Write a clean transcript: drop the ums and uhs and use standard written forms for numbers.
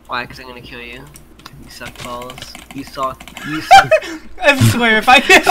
Why? Because I'm gonna kill you. You suck balls. You suck. You suck. I swear if I